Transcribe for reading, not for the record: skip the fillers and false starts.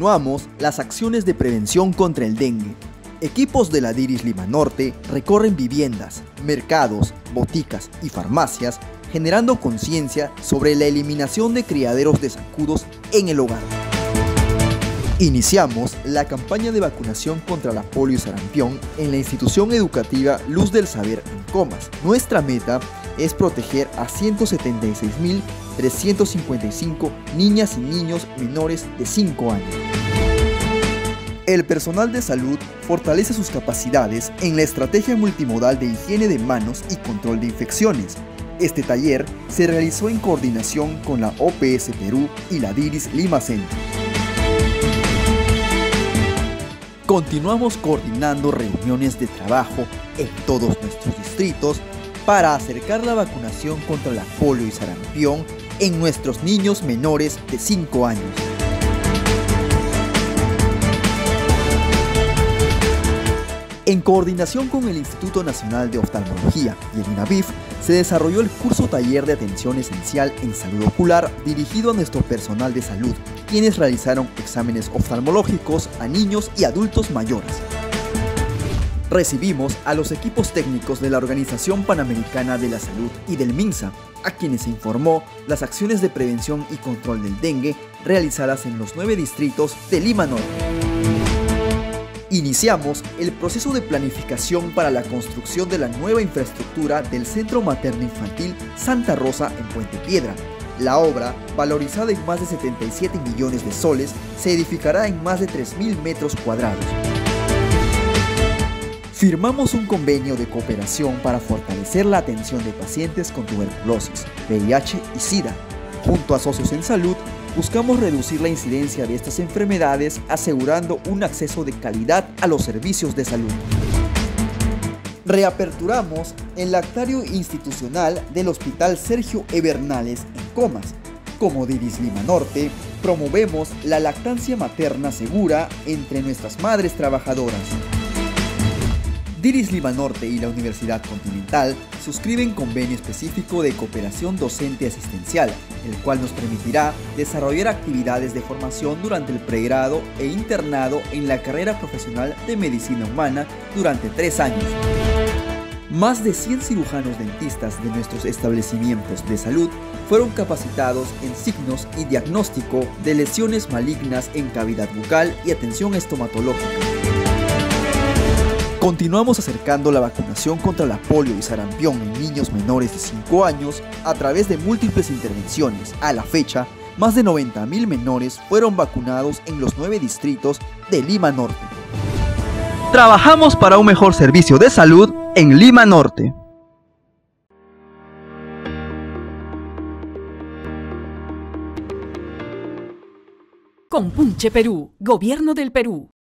Continuamos las acciones de prevención contra el dengue. Equipos de la DIRIS Lima Norte recorren viviendas, mercados, boticas y farmacias, generando conciencia sobre la eliminación de criaderos de zancudos en el hogar. Iniciamos la campaña de vacunación contra la polio y sarampión en la institución educativa Luz del Saber en Comas. Nuestra meta es proteger a 176.355 niñas y niños menores de 5 años. El personal de salud fortalece sus capacidades en la estrategia multimodal de higiene de manos y control de infecciones. Este taller se realizó en coordinación con la OPS Perú y la DIRIS Lima Centro. Continuamos coordinando reuniones de trabajo en todos nuestros distritos para acercar la vacunación contra la polio y sarampión en nuestros niños menores de 5 años. En coordinación con el Instituto Nacional de Oftalmología y el INAVIF, se desarrolló el curso taller de atención esencial en salud ocular dirigido a nuestro personal de salud, quienes realizaron exámenes oftalmológicos a niños y adultos mayores. Recibimos a los equipos técnicos de la Organización Panamericana de la Salud y del MINSA, a quienes se informó las acciones de prevención y control del dengue realizadas en los 9 distritos de Lima Norte. Iniciamos el proceso de planificación para la construcción de la nueva infraestructura del Centro Materno Infantil Santa Rosa en Puente Piedra. La obra, valorizada en más de 77 millones de soles, se edificará en más de 3.000 metros cuadrados. Firmamos un convenio de cooperación para fortalecer la atención de pacientes con tuberculosis, VIH y SIDA. Junto a socios en salud, buscamos reducir la incidencia de estas enfermedades asegurando un acceso de calidad a los servicios de salud. Reaperturamos el lactario institucional del Hospital Sergio E. Bernales en Comas. Como DIRIS Lima Norte, promovemos la lactancia materna segura entre nuestras madres trabajadoras. DIRIS Lima Norte y la Universidad Continental suscriben convenio específico de cooperación docente asistencial, el cual nos permitirá desarrollar actividades de formación durante el pregrado e internado en la carrera profesional de Medicina Humana durante 3 años. Más de 100 cirujanos dentistas de nuestros establecimientos de salud fueron capacitados en signos y diagnóstico de lesiones malignas en cavidad bucal y atención estomatológica. Continuamos acercando la vacunación contra la polio y sarampión en niños menores de 5 años a través de múltiples intervenciones. A la fecha, más de 90.000 menores fueron vacunados en los 9 distritos de Lima Norte. Trabajamos para un mejor servicio de salud en Lima Norte. Compunche Perú, Gobierno del Perú.